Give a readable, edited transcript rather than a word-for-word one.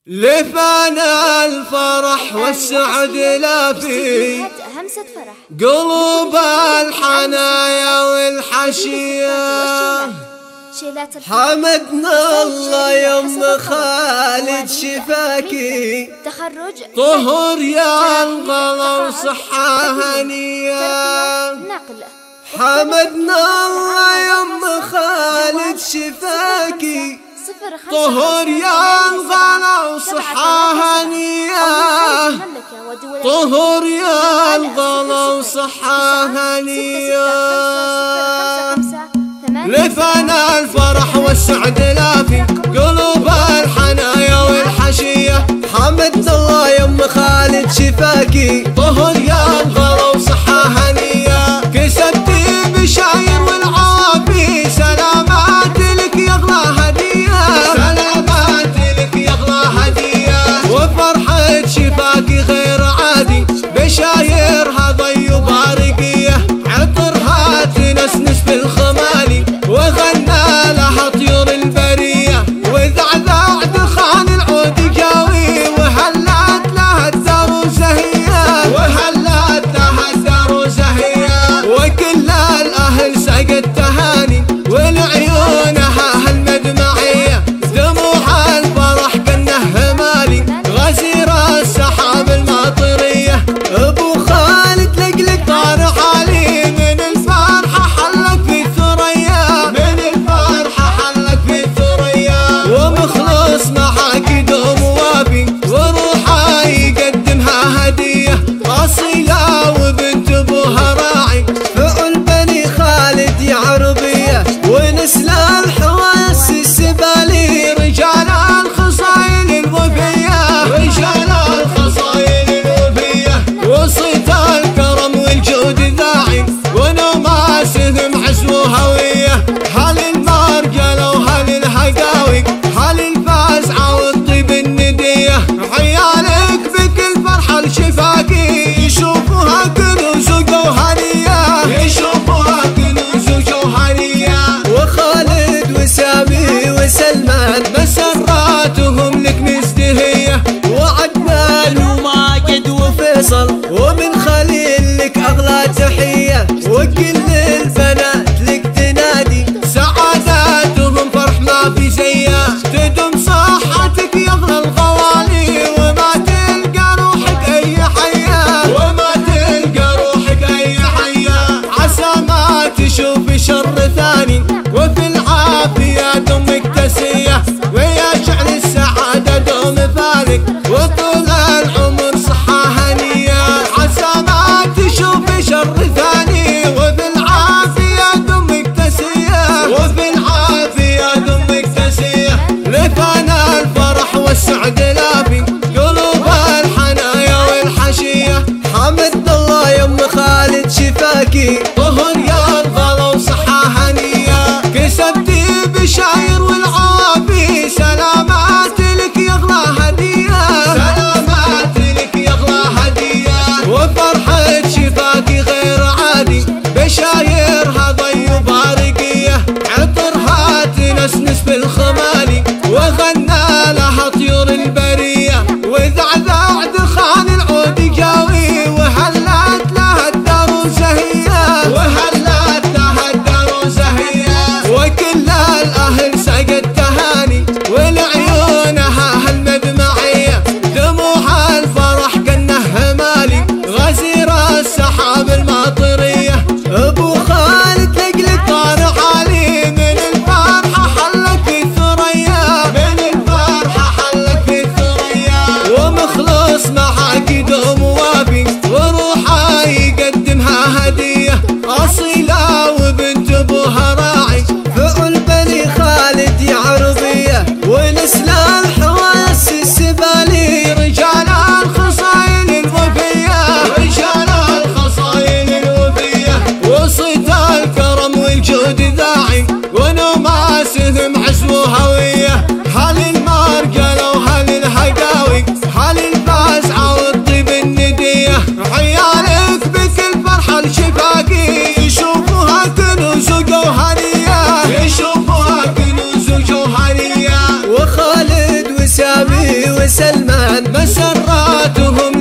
لفانا الفرح والسعد لافي قلوب الحنايا والحشية. حمدنا الله يم خالد شفاكي طهر يا الغلا وصحة هنية. حمدنا الله يم خالد شفاكي طهر يا الغلا وصحة هنية. طهر يا الغلا وصحة هنية. لفانا الفرح والسعد لافي قلوب الحنايا والحشية. حمدنا الله يم خالد شفاكي طهر يا الغلا وصحة هنية. كسبتي بشاير والعافي سلامات لك يا اغلى هدية. سلامات لك يا اغلى هدية. وفرحة شفاكي غير عادي بشايرها ضي وبارقية. عطرها تنسنس في الخمالي وغنى لها طيور البرية. وذعذع دخان العود جاوي وهلت لها الدار زهية. وسلمان مسراتهم